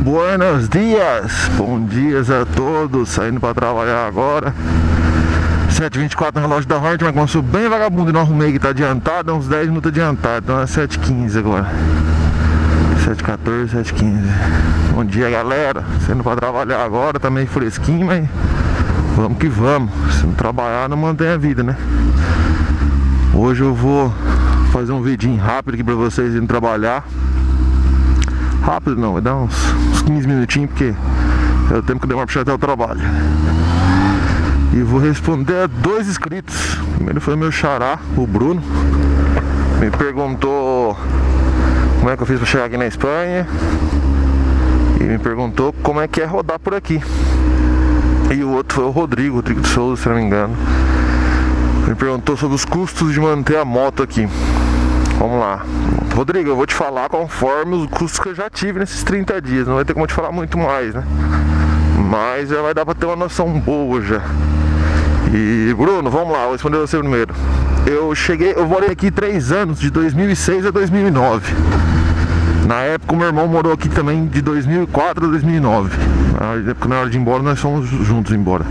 Buenos dias, bom dias a todos, saindo para trabalhar agora. 7h24 no relógio da Hornet, mas como eu sou bem vagabundo e não arrumei que tá adiantado, é uns 10 minutos adiantado, então é 7h15 agora. 7h14, 7h15. Bom dia, galera, saindo para trabalhar agora, tá meio fresquinho, mas vamos que vamos. Se não trabalhar não mantém a vida, né? Hoje eu vou fazer um vidinho rápido aqui pra vocês irem trabalhar. Rápido não, vai dar uns 15 minutinhos, porque é o tempo que demora pra chegar até o trabalho. E vou responder a 2 inscritos. Primeiro foi meu xará, o Bruno. Me perguntou como é que eu fiz pra chegar aqui na Espanha. E me perguntou como é que é rodar por aqui. E o outro foi o Rodrigo de Souza, se não me engano. Me perguntou sobre os custos de manter a moto aqui. Vamos lá, Rodrigo, eu vou te falar conforme os custos que eu já tive nesses 30 dias. Não vai ter como te falar muito mais, né? Mas já vai dar pra ter uma noção boa já. E Bruno, vamos lá, vou responder você primeiro. Eu morei aqui 3 anos, de 2006 a 2009. Na época o meu irmão morou aqui também de 2004 a 2009. Na hora de ir embora nós fomos juntos embora.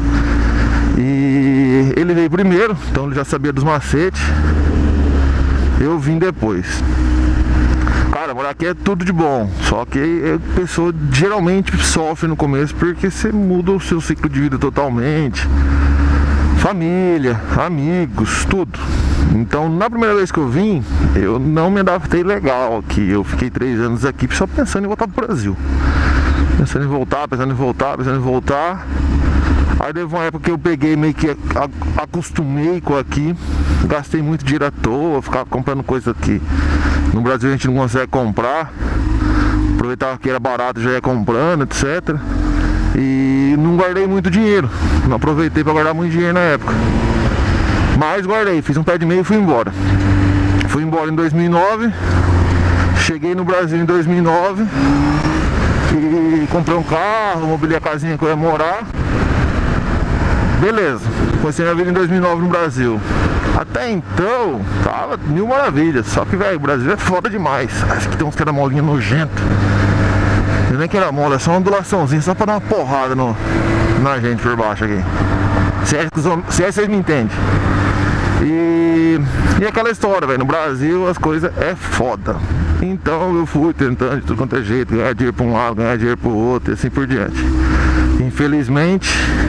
E ele veio primeiro, então ele já sabia dos macetes. Eu vim depois. Cara, morar aqui é tudo de bom. Só que a pessoa geralmente sofre no começo porque você muda o seu ciclo de vida totalmente. Família, amigos, tudo. Então na primeira vez que eu vim, eu não me adaptei legal aqui. Eu fiquei 3 anos aqui só pensando em voltar pro Brasil. Pensando em voltar. Aí teve uma época que eu peguei, meio que acostumei com aqui. Gastei muito dinheiro à toa, ficava comprando coisa que no Brasil a gente não consegue comprar. Aproveitava que era barato, já ia comprando, etc. E não guardei muito dinheiro. Não aproveitei para guardar muito dinheiro na época. Mas guardei, fiz um pé de meio e fui embora. Fui embora em 2009. Cheguei no Brasil em 2009. E comprei um carro, mobilei a casinha que eu ia morar. Beleza, comecei minha vida em 2009 no Brasil. Até então, tava mil maravilhas. Só que, velho, o Brasil é foda demais. Acho que tem uns quebra-molinha nojento. Não é quebra-mola, é só uma ondulaçãozinha, só pra dar uma porrada na gente por baixo aqui. Se é vocês me entendem. E aquela história, velho, no Brasil as coisas é foda. Então eu fui tentando de tudo quanto é jeito, ganhar dinheiro pra um lado, ganhar dinheiro pro outro e assim por diante. Infelizmente,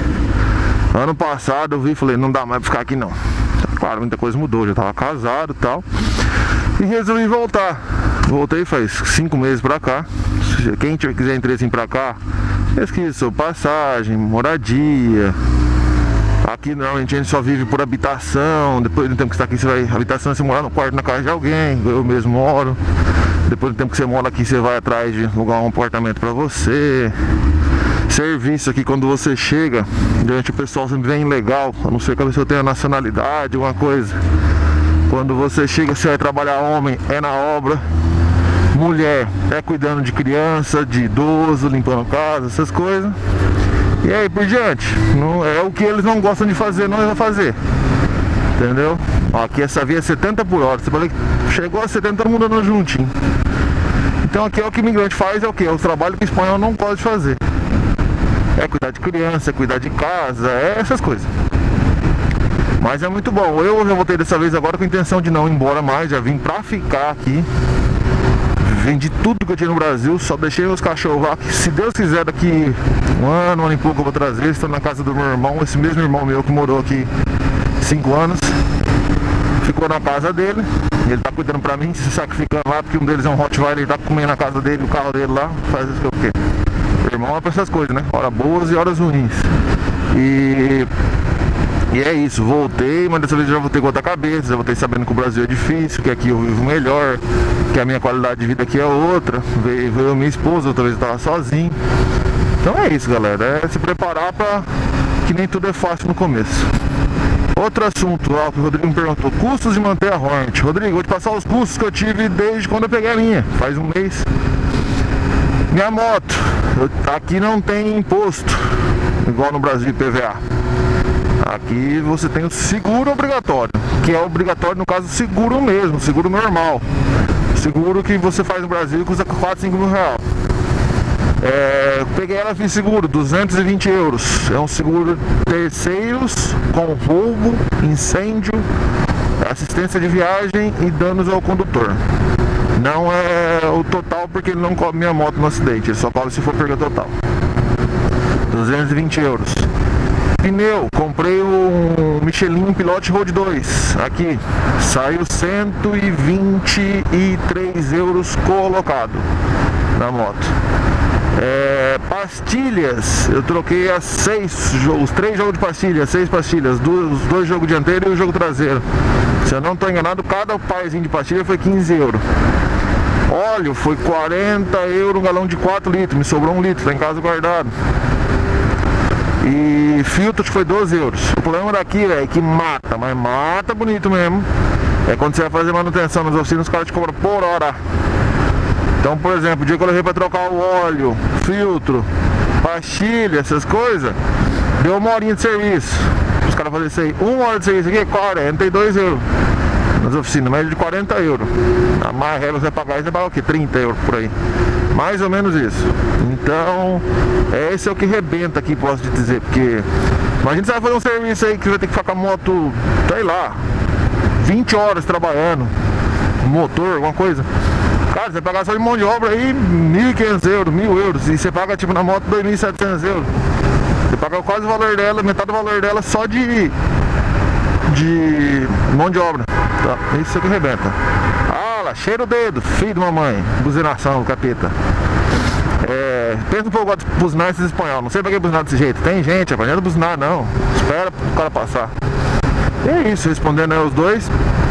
ano passado eu vi e falei, não dá mais pra ficar aqui não. Claro, muita coisa mudou, já tava casado e tal. E resolvi voltar. Voltei faz 5 meses pra cá. Quem quiser interesse em pra cá, pesquisa sobre passagem, moradia. Aqui normalmente a gente só vive por habitação. Depois do tempo que você está aqui, você vai. Habitação é você morar no quarto na casa de alguém. Eu mesmo moro. Depois do tempo que você mora aqui, você vai atrás de alugar um apartamento pra você. Serviço aqui, quando você chega, durante o pessoal sempre vem legal, a não ser que a pessoa tenha nacionalidade, alguma coisa. Quando você chega, você vai trabalhar, homem é na obra, mulher é cuidando de criança, de idoso, limpando casa, essas coisas. E aí por diante, não, é o que eles não gostam de fazer, não vai fazer. Entendeu? Ó, aqui essa via é 70 por hora, você falou que chegou a 70, todo mundo andando juntinho. Então aqui é o que o imigrante faz, é o que? É o trabalho que o espanhol não gosta de fazer. É cuidar de criança, é cuidar de casa, é essas coisas. Mas é muito bom. Eu já voltei dessa vez agora com a intenção de não ir embora mais. Já vim pra ficar aqui. Vendi tudo que eu tinha no Brasil. Só deixei meus cachorros lá, que se Deus quiser daqui um ano e pouco eu vou trazer. Estou na casa do meu irmão. Esse mesmo irmão meu que morou aqui 5 anos. Ficou na casa dele. Ele tá cuidando pra mim, se sacrificando lá. Porque um deles é um Rottweiler, ele tá comendo na casa dele, o carro dele lá. Faz isso que eu quero. Irmão é pra essas coisas, né? Horas boas e horas ruins. E é isso, voltei, mas dessa vez eu já voltei com outra cabeça. Já voltei sabendo que o Brasil é difícil, que aqui eu vivo melhor, que a minha qualidade de vida aqui é outra. Veio minha esposa, outra vez eu tava sozinho. Então é isso, galera, é se preparar pra que nem tudo é fácil no começo. Outro assunto, ó, que o Rodrigo me perguntou, custos de manter a Hornet. Rodrigo, vou te passar os custos que eu tive desde quando eu peguei a minha, faz um mês. Minha moto, aqui não tem imposto, igual no Brasil, PVA. Aqui você tem o seguro obrigatório, que é obrigatório no caso seguro mesmo, seguro normal. Seguro que você faz no Brasil custa 4, 5 mil reais. Peguei ela, fiz seguro, 220 euros. É um seguro terceiros com roubo, incêndio, assistência de viagem e danos ao condutor. Não é o total porque ele não cobre minha moto no acidente, ele só cobre se for perda total. 220 euros. Pneu, comprei um Michelin Pilot Road 2 aqui, saiu 123 euros colocado na moto. Pastilhas, eu troquei os 3 jogos de pastilha, 6 pastilhas, os 2 jogos dianteiro e o jogo traseiro. Se eu não estou enganado, cada parzinho de pastilha foi 15 euros. Óleo foi 40 euros, um galão de 4 litros, me sobrou 1 litro, tá em casa guardado. E filtro foi 12 euros. O problema daqui é que mata, mas mata bonito mesmo. É quando você vai fazer manutenção nas oficinas, os caras te cobram por hora. Então, por exemplo, o dia que eu levei pra trocar o óleo, filtro, pastilha, essas coisas, deu 1 horinha de serviço. Os caras fazem isso aí, 1 hora de serviço aqui é 42 euros. Nas oficinas, média de 40 euros. A mais regra você vai pagar, você vai pagar o quê? 30 euros por aí. Mais ou menos isso. Então, esse é o que rebenta aqui, posso te dizer. Porque, imagina você vai fazer um serviço aí que você vai ter que ficar com a moto, sei lá, 20 horas trabalhando, motor, alguma coisa. Cara, você pagar só de mão de obra aí 1.500 euros, 1.000 euros. E você paga tipo na moto 2.700 euros. Você paga quase o valor dela, metade do valor dela só de mão de obra. Tá? Isso é que arrebenta. Ah lá, cheira o dedo, filho de mamãe. Buzinação, capeta. Pensa um pouco, gosto de buzinar esses espanhol. Não sei pra que buzinar desse jeito. Tem gente, rapaz, não é buzinar não. Espera pro cara passar. E é isso, respondendo aí os dois.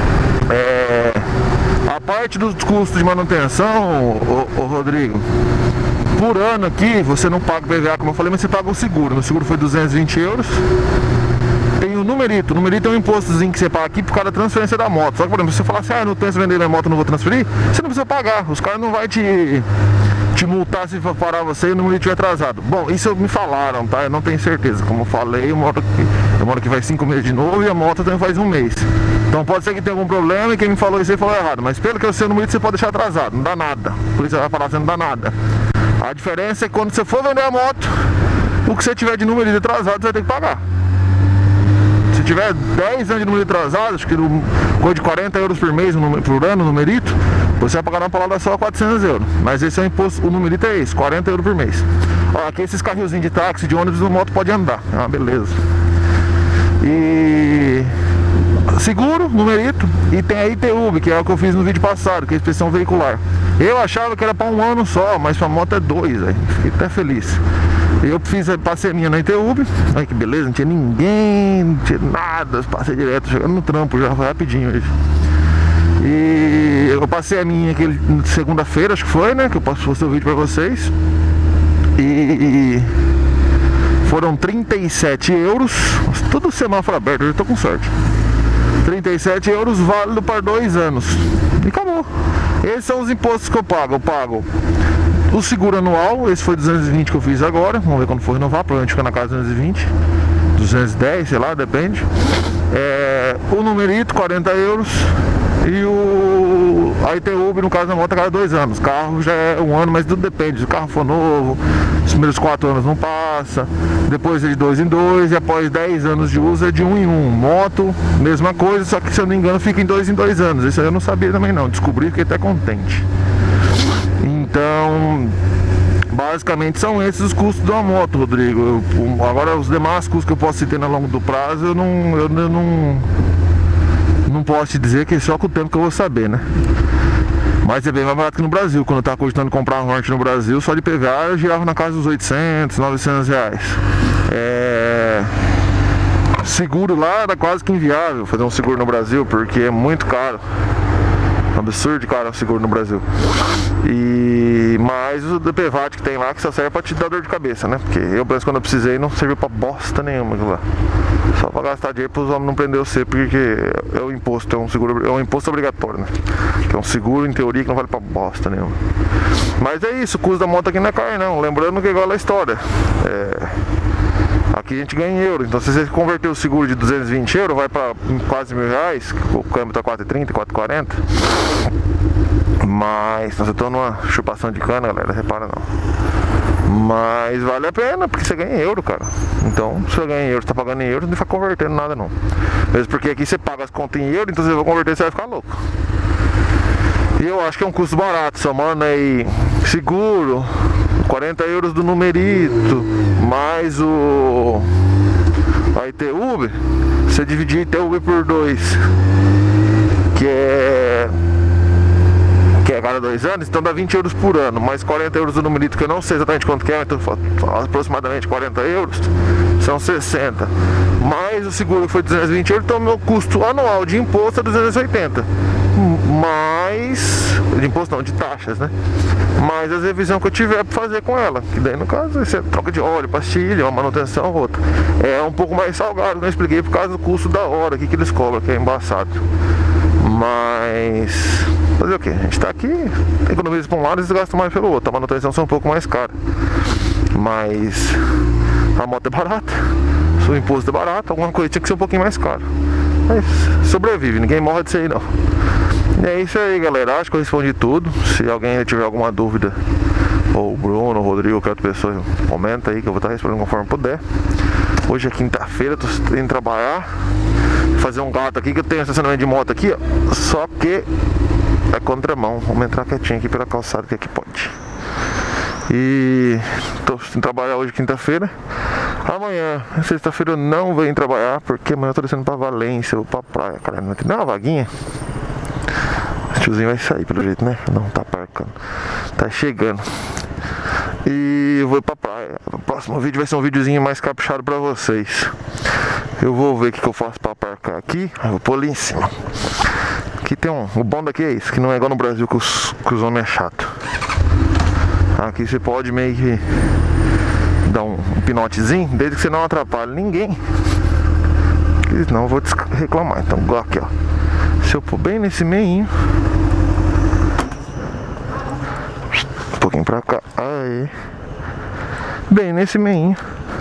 A parte dos custos de manutenção, ô Rodrigo, por ano aqui você não paga o PVA, como eu falei, mas você paga o seguro. Meu seguro foi 220 euros. Tem o numerito. O numerito é um impostozinho que você paga aqui por causa da transferência da moto. Só que, por exemplo, se você falar assim, não penso em vender minha moto, não vou transferir, você não precisa pagar. Os caras não vão te multar se for parar você e o numerito estiver atrasado. Bom, isso me falaram, tá? Eu não tenho certeza. Como eu falei, eu moro aqui faz 5 meses de novo e a moto também faz 1 mês. Então pode ser que tenha algum problema e quem me falou isso aí falou errado. Mas pelo que eu sei, o numerito você pode deixar atrasado, não dá nada. Por isso você vai falar assim, não dá nada. A diferença é que quando você for vender a moto, o que você tiver de numerito atrasado, você vai ter que pagar. Se tiver 10 anos de numerito atrasado, acho que coisa de 40 euros por mês por ano, numerito, você vai pagar na palavra só 400 euros. Mas esse é o imposto, o numerito é esse, 40 euros por mês. Ó, aqui esses carrinhos de táxi, de ônibus, a moto pode andar, é uma beleza. E seguro, numerito, e tem a ITUB, que é o que eu fiz no vídeo passado, que é a inspeção veicular. Eu achava que era para 1 ano só, mas pra moto é 2, aí. Fiquei até feliz. Eu passei a minha na ITUB, olha que beleza, não tinha ninguém, não tinha nada, passei direto, chegando no trampo já, foi rapidinho hoje. E eu passei a minha segunda-feira, acho que foi, né, que eu postei o vídeo pra vocês. E foram 37 euros, tudo semáforo aberto, eu já tô com sorte. 37 euros válido para 2 anos. E acabou. Esses são os impostos que eu pago. Eu pago o seguro anual, esse foi 220 que eu fiz agora. Vamos ver quando for renovar, provavelmente fica na casa de 220, 210, sei lá, depende. O numerito, 40 euros. E a ITUB, no caso da moto, a cada 2 anos. O carro já é 1 ano, mas tudo depende. Se o carro for novo, os primeiros 4 anos não passa. Depois é de 2 em 2. E após 10 anos de uso é de 1 em 1. Moto, mesma coisa, só que se eu não me engano fica em 2 em 2 anos. Isso aí eu não sabia também não. Descobri, fiquei até contente. Então, basicamente são esses os custos da moto, Rodrigo. Agora os demais custos que eu posso ter no longo do prazo, eu não posso te dizer, que é só com o tempo que eu vou saber, né? Mas é bem mais barato que no Brasil. Quando eu tava cogitando comprar uma Hornet no Brasil, só de PVA eu girava na casa dos 800, 900 reais. Seguro lá era quase que inviável fazer um seguro no Brasil, porque é muito caro. Absurdo de caro o seguro no Brasil. Mas o DPVAT que tem lá, que só serve pra te dar dor de cabeça, né? Porque eu penso que quando eu precisei não serviu pra bosta nenhuma aquilo lá. Só pra gastar dinheiro pros homens não prender você, porque é o imposto, é um seguro, é um imposto obrigatório, né? Que é um seguro, em teoria, que não vale pra bosta nenhuma. Mas é isso, o custo da moto aqui não é caro não. Lembrando que é igual a história. Aqui a gente ganha em euro, então se você converter o seguro de 220 euros, vai para quase R$1.000, o câmbio tá 4,30, 4,40. Mas nós estamos numa chupação de cana, galera, repara não. Mas vale a pena, porque você ganha em euro, cara. Então, se você ganha em euro, você tá pagando em euro, não fica convertendo nada não. Mesmo porque aqui você paga as contas em euro, então se você for converter, você vai ficar louco. E eu acho que é um custo barato, somando aí seguro, 40 euros do numerito, mais a ITUB, você dividir a ITUB por 2, que é a cada 2 anos, então dá 20 euros por ano, mais 40 euros do numerito, que eu não sei exatamente quanto que é, então aproximadamente 40 euros, são 60. Mais o seguro foi 220 euros, então meu custo anual de imposto é 280. Mais, de imposto não, de taxas, né? Mais as revisões que eu tiver pra fazer com ela, que daí no caso você troca de óleo, pastilha, uma manutenção, outra. É um pouco mais salgado, não expliquei por causa do custo da hora aqui que eles cobram, que é embaçado. Mas fazer o que? A gente tá aqui, economiza por um lado e desgasta mais pelo outro. A manutenção são um pouco mais cara, mas a moto é barata, o imposto é barato, alguma coisa tinha que ser um pouquinho mais caro. Mas sobrevive, ninguém morre disso aí não. E é isso aí, galera, acho que eu respondi tudo. Se alguém tiver alguma dúvida, ou o Bruno, o Rodrigo, qualquer outra pessoa, comenta aí que eu vou estar respondendo conforme puder. Hoje é quinta-feira, tô indo trabalhar, fazer um gato aqui, que eu tenho estacionamento de moto aqui, ó, só que é contramão. Vamos entrar quietinho aqui pela calçada, que aqui pode. E tô indo trabalhar hoje, quinta-feira. Amanhã, sexta-feira, eu não venho trabalhar, porque amanhã eu tô descendo pra Valência ou pra praia. Cara, não tem uma vaguinha. O tiozinho vai sair pelo jeito, né? Não, tá aparcando, tá chegando. E eu vou pra praia. O próximo vídeo vai ser um videozinho mais caprichado pra vocês. Eu vou ver o que eu faço pra aparcar aqui. Eu vou pôr ali em cima. Aqui tem o bom daqui é isso, que não é igual no Brasil que os homens é chato. Aqui você pode meio que dar um pinotezinho, desde que você não atrapalhe ninguém. Senão eu vou reclamar. Então igual aqui, ó, se eu pôr bem nesse meinho, um pouquinho pra cá, aí, bem nesse meinho,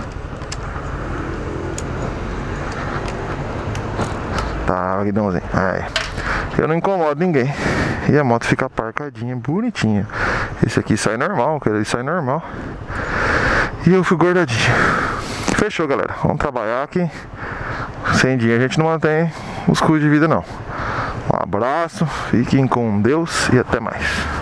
tá, guidãozinho, aí eu não incomodo ninguém e a moto fica aparcadinha, bonitinha. Esse aqui sai normal, ele sai normal e eu fui guardadinho. Fechou, galera, vamos trabalhar aqui. Sem dinheiro a gente não mantém os custos de vida não. Um abraço, fiquem com Deus e até mais.